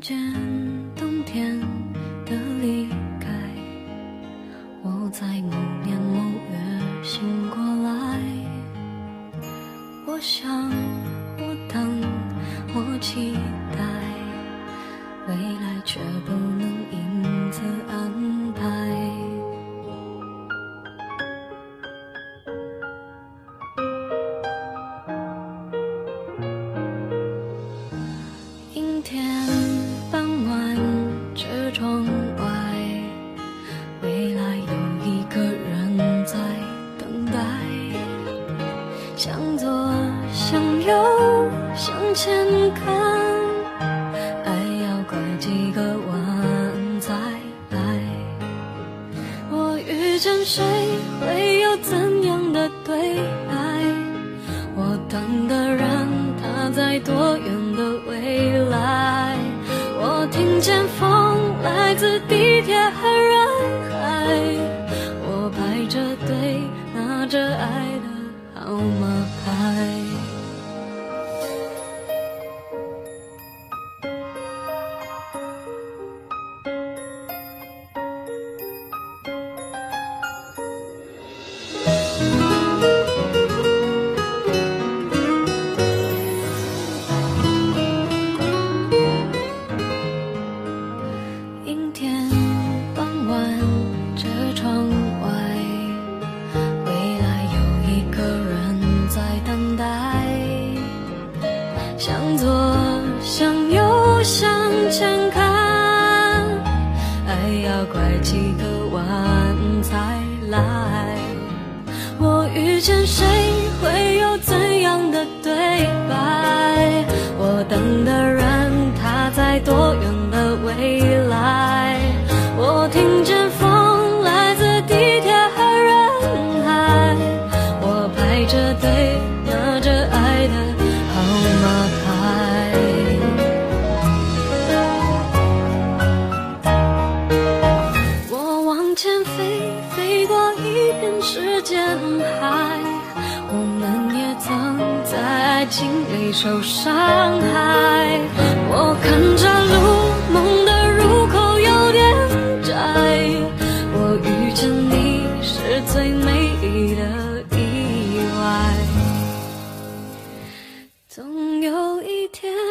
见冬天的离开，我在某年某月醒过来。我想，我等，我期待，未来却不能因此安排。阴天傍晚，车窗外，未来有一个人在等待。向左，向右，向前看，爱要拐几个弯才来。我遇见谁，会有怎样的对白？我等的人，他在多远的未来？我听见风来自地铁和人海，我排着队拿着爱的号码牌。阴天傍晚，车窗外，未来有一个人在等待。向左，向右，向前看，爱要拐几个弯才来。我遇见谁，会有怎样的对白？我等的人，他在多远的未来？我听见风来自地铁和人海，我排着队拿着爱的号码牌。我往前飞，飞过一片时间海，我们也曾在爱情里受伤害。我看着路，梦的入口有点窄，我遇见你是最美丽的意外。总有一天